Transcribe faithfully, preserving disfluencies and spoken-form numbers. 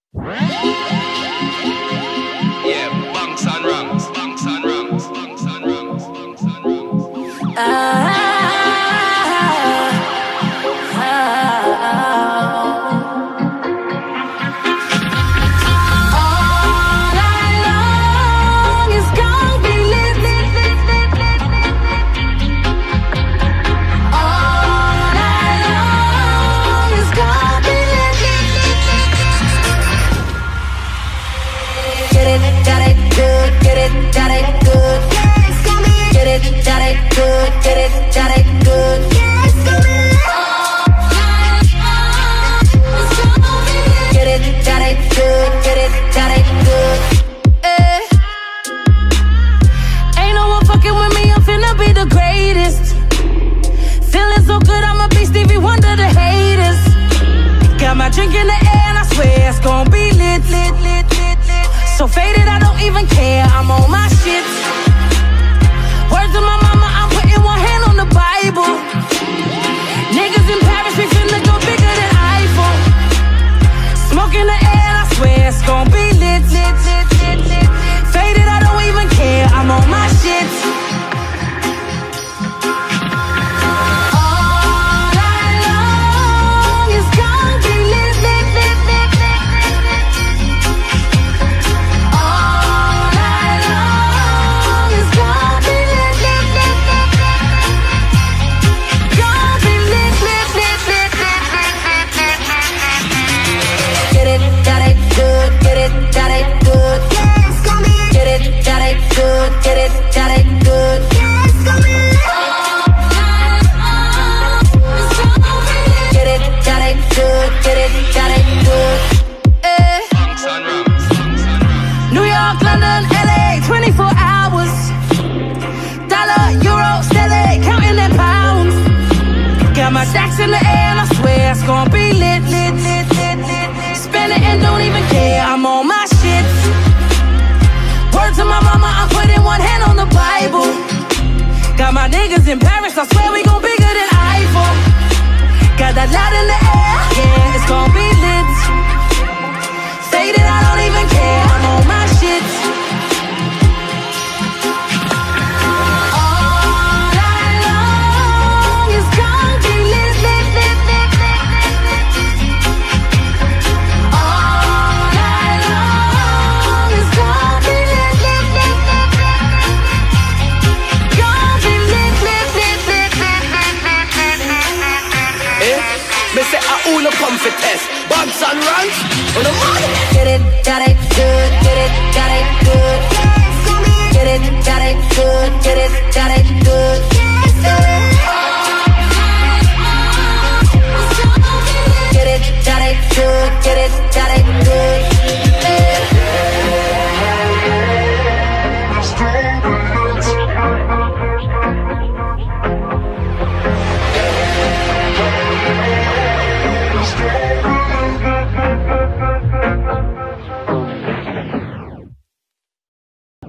Yeah, Banx Ranx, Banx Ranx, Banx Ranx, Banx Ranx. Ah, ah, all night long is gonna be lit, lit, lit, lit, lit, lit. All night long is gonna be lit, lit, lit, lit. Get it, got it good, get it, got it good. Get it, got it good, get it, got it good. Get it, got it good, get it, got it good. Eh. Ain't no one fucking with me, I'm finna be the greatest. Feeling so good, I'ma be Stevie Wonder to haters. Got my drink in the air and I swear it's gon' be lit, lit, lit, lit, lit. So faded, I don't even care, I'm on my shit. Words of my mama, I'm putting one hand on the Bible. Niggas in Paris, we finna go bigger than Eiffel. Smoke in the air, I swear it's gon' be lit, lit, lit, lit, lit. Faded, I don't even care, I'm on my shit. All night long is gonna be lit, lit, lit, lit, lit, lit. All night long is gonna be lit, lit, lit, lit, lit. Gonna be lit, lit, lit, lit, lit, lit, lit, lit. Get it, got it good, get it, got it good. Get it, got it good, get it, got it good. Get it, got it good, get it, got it good. Eh. Banx Ranx, New York, London, L A, twenty-four hours. Dollar, euro, stellar, counting them pounds. Got my stacks in the air and I swear it's gon' be lit, lit, lit, lit, lit. Spend it and don't even care, I'm on my shit. Word to my mama, I'm putting one hand on the Bible. Got my niggas in Paris, I swear we gon' bigger than Eiffel. Got that light in the air, yeah, it's gon' be lit. Faded, I don't even care, I'm on my shit. All night long is gonna be lit, lit, lit, lit, lit, lit, lit. All night long is gonna be lit, lit, lit, lit, lit, lit. Gonna be lit, lit, lit, lit, lit, lit, lit, lit, lit. Eh? Me say I who no come for test. Banx Ranx on the money. Get it, got it good.